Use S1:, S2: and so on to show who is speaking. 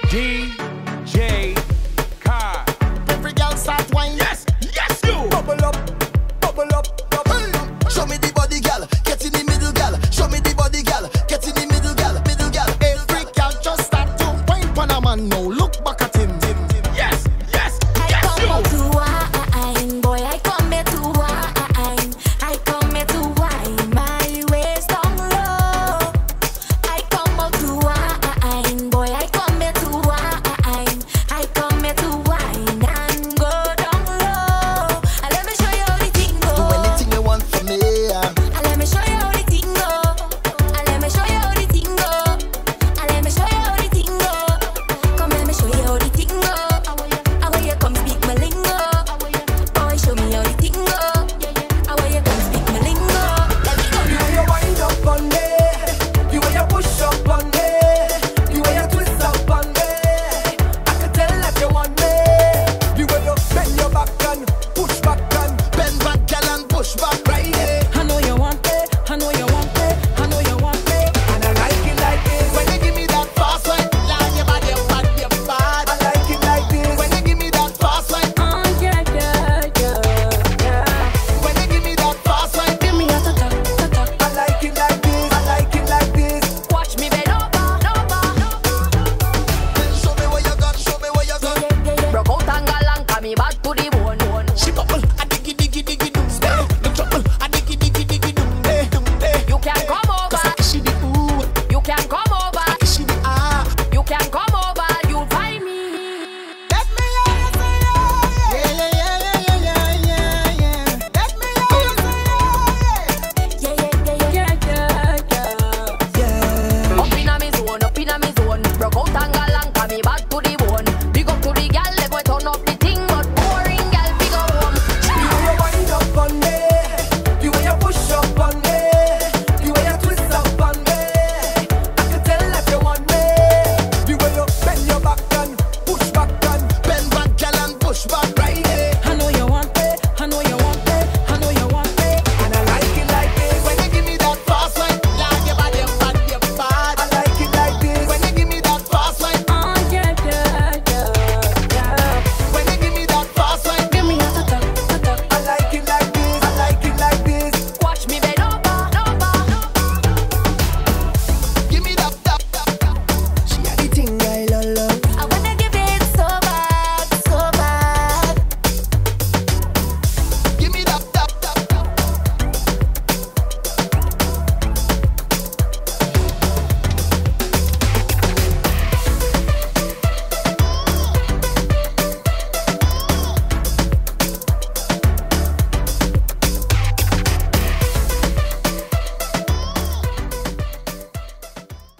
S1: DJ Car.
S2: Every girl start wine.
S1: Yes, yes, you.
S2: Bubble up, bubble up, bubble up. Show me the body, gal. Get in the middle, gal. Show me the body, gal. Get in the middle, gal. Middle, gal. Every gal just start to wine. Pan a man now.